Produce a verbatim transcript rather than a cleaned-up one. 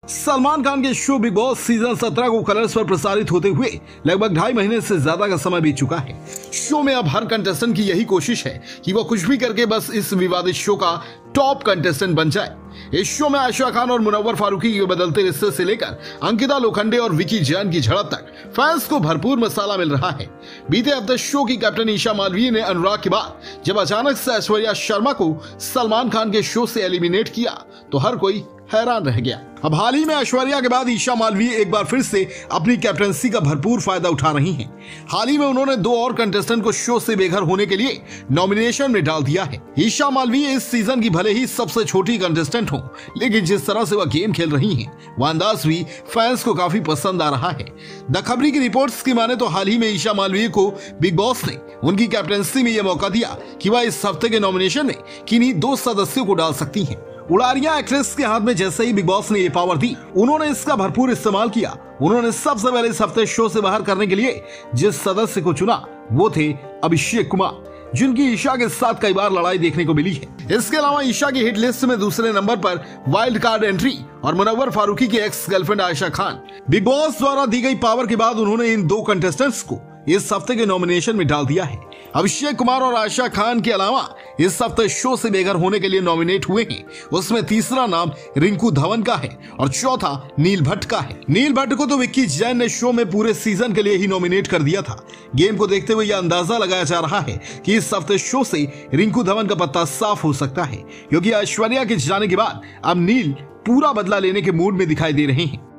सलमान खान के show big boss season सत्रह को कलर्स पर प्रसारित होते हुए लगभग ढाई महीने से ज्यादा का समय बीत चुका है। शो में अब हर कंटेस्टेंट की यही कोशिश है कि वो कुछ भी करके बस इस विवादित शो का टॉप कंटेस्टेंट बन जाए। इस शो में आयशा खान और मुनव्वर फारूकी के बदलते रिश्ते से लेकर अंकिता लोखंडे और विकी जैन की झड़प तक फैंस को भरपूर मसाला मिल रहा है। बीते हफ्ते शो की कैप्टन ईशा मालवीय ने अनुराग के बाद जब अचानक से ऐश्वर्या शर्मा को सलमान खान के शो से एलिमिनेट किया तो हर कोई हैरान रह गया। अब हाल ही में ऐश्वर्या के बाद ईशा मालवीय एक बार फिर से अपनी कैप्टनसी का भरपूर फायदा उठा रही हैं। हाल ही में उन्होंने दो और कंटेस्टेंट को शो से बेघर होने के लिए नॉमिनेशन में डाल दिया है। ईशा मालवीय इस सीजन की भले ही सबसे छोटी कंटेस्टेंट हो, लेकिन जिस तरह से वह गेम खेल रही हैं, वह अंदाज भी फैंस को काफी पसंद आ रहा है। द खबरी की रिपोर्ट्स की माने तो हाल ही में ईशा मालवीय को बिग बॉस ने उनकी कैप्टनसी में यह मौका दिया कि वह इस हफ्ते के नॉमिनेशन में किन्हीं दो सदस्यों को डाल सकती हैं। उड़ारियां एक्ट्रेस के हाथ में जैसे ही बिग बॉस ने ये पावर दी, उन्होंने इसका भरपूर इस्तेमाल किया। उन्होंने सबसे पहले इस हफ्ते शो से बाहर करने के लिए जिस सदस्य को चुना वो थे अभिषेक कुमार, जिनकी ईशा के साथ कई बार लड़ाई देखने को मिली है। इसके अलावा ईशा की हिट लिस्ट में दूसरे नंबर पर वाइल्ड कार्ड एंट्री और मुनव्वर फारूकी की ex girlfriend Ayesha Khan. Bigg Boss द्वारा दी गई पावर के बाद उन्होंने इन दो कंटेस्टेंट्स को इस हफ्ते के नॉमिनेशन में डाल दिया है। अभिषेक कुमार और आयशा खान के अलावा इस हफ्ते शो से बेघर होने के लिए नॉमिनेट हुए हैं। उसमें तीसरा नाम रिंकू धवन का है और चौथा नील भट्ट का है। नील भट्ट को तो विक्की जैन ने शो में पूरे सीजन के लिए ही नॉमिनेट कर दिया था। गेम को देखते हुए यह अंदाजा लगाया जा रहा है कि इस हफ्ते शो से रिंकू धवन का पत्ता साफ हो सकता है, क्योंकि ऐश्वर्या के जाने के बाद अब नील पूरा बदला लेने के मूड में दिखाई दे रहे हैं।